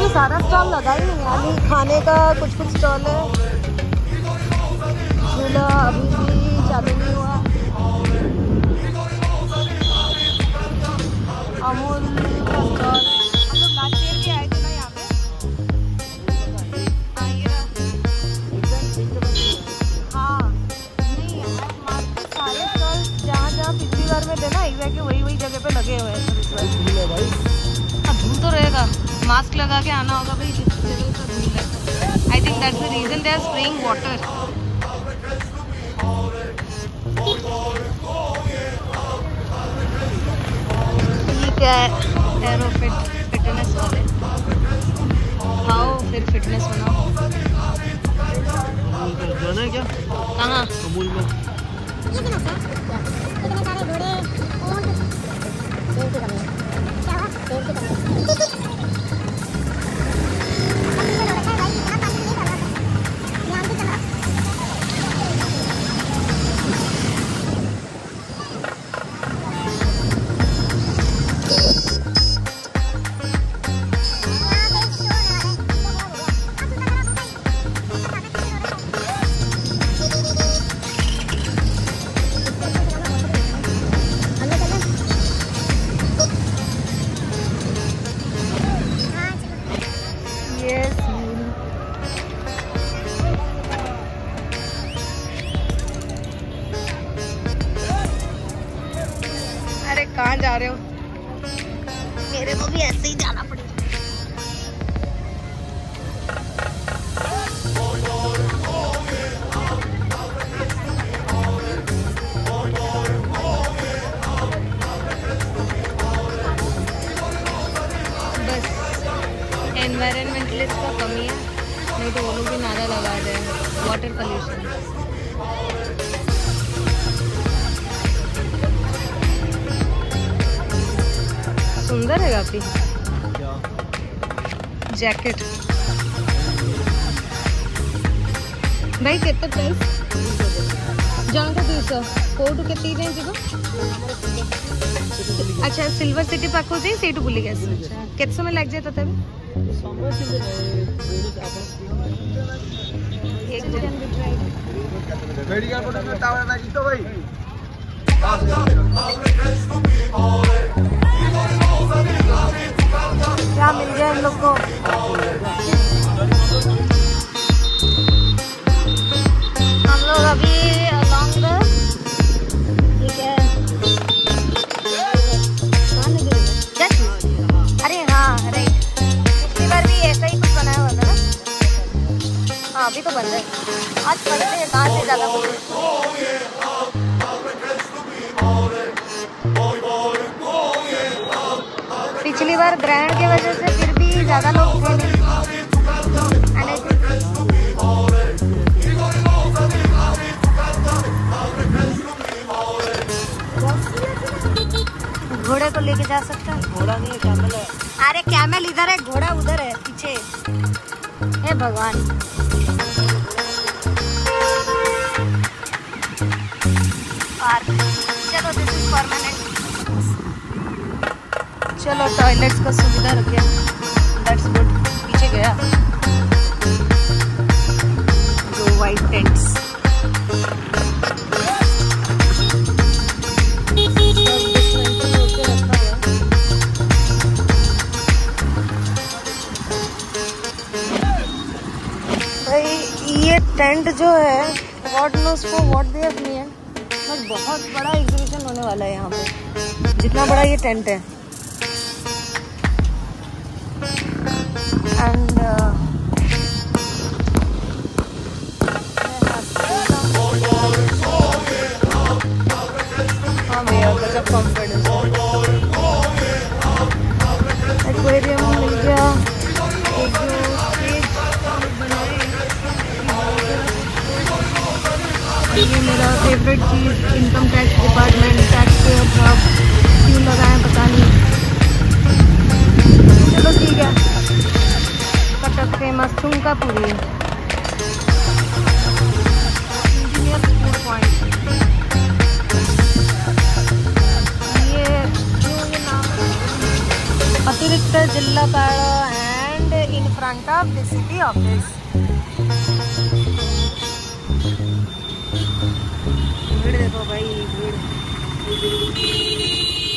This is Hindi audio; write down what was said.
सारा स्टॉल लगा ही नहीं यानी खाने का कुछ स्टॉल है। झूला अभी भी चालू नहीं हुआ। अमूल का स्टॉल हम लोग लास्ट ईयर भी आए थे ना यहाँ पे। हाँ नहीं यार मार्केट सारे स्टॉल जहाँ जहाँ पिछली बार में थे ना एग्जैक्टली वही जगह पे लगे हुए हैं। धूल तो रहेगा, मास्क लगा के आना होगा भाई। I think that's the reason they are spraying water. ये क्या है? एरोफिट फिटनेस वाले। खाओ फिर फिटनेस बनाओ। जाना है क्या? कहाँ? अमूल में। कहाँ जा रहे हो? मेरे को भी ऐसे ही जाना पड़ेगा। बस एनवायरमेंटलिस्ट का कमी है, नहीं तो वो लोग भी नारा लगा रहे हैं वाटर पोल्यूशन। सुंदर है काफी जैकेट। भाई केते प्राइस? जनका 200 कोटू केते रेंज को? अच्छा सिल्वर सिटी पाखु जे सेटू बुली गैस। केते समय लग जाए तथापि? एक दिन भी ट्राई मेडिकल को टावर ना जीतो भाई। क्या मिल गया इन लोग को? हम लोग अभी अलॉन्ग द ये क्या है? अरे हाँ राइट, पिछली बार भी ऐसा ही कुछ बनाया हुआ था ना। हाँ अभी तो बंद है, आज बंद है। कहाँ से ज़्यादा कुछ पिछली बार ग्रहण की वजह से फिर भी ज़्यादा लोग थे नहीं। घोड़े को लेके जा सकता है? घोड़ा नहीं है, कैमल है। अरे कैमल इधर है, घोड़ा उधर है पीछे। हे भगवान। पार्क चलो, दिस इज परमानेंट। चलो टॉयलेट्स का सुविधा रखे, दैट्स गुड। पीछे गया जो वाइट टेंट्स। भाई ये टेंट जो है God knows for what they have made, बस बहुत बड़ा एग्जीबिशन होने वाला है यहाँ पे। जितना बड़ा ये टेंट है। एंड हाँ भैया गजब कॉन्फिडेंस। एक्वेरियम मिल गया, एक जो स्टेज बनाए। ये मेरा फेवरेट चीज़ income tax department, tax payer सब क्यों लगाए पता नहीं। चलो ठीक है। कटक फेमस ठुमका पूरी, इंजीनियर फूड पॉइंट। ये नाम अतिरिक्त जिल्हापाल and front of the city office. भीड़ देखो भाई, भीड़।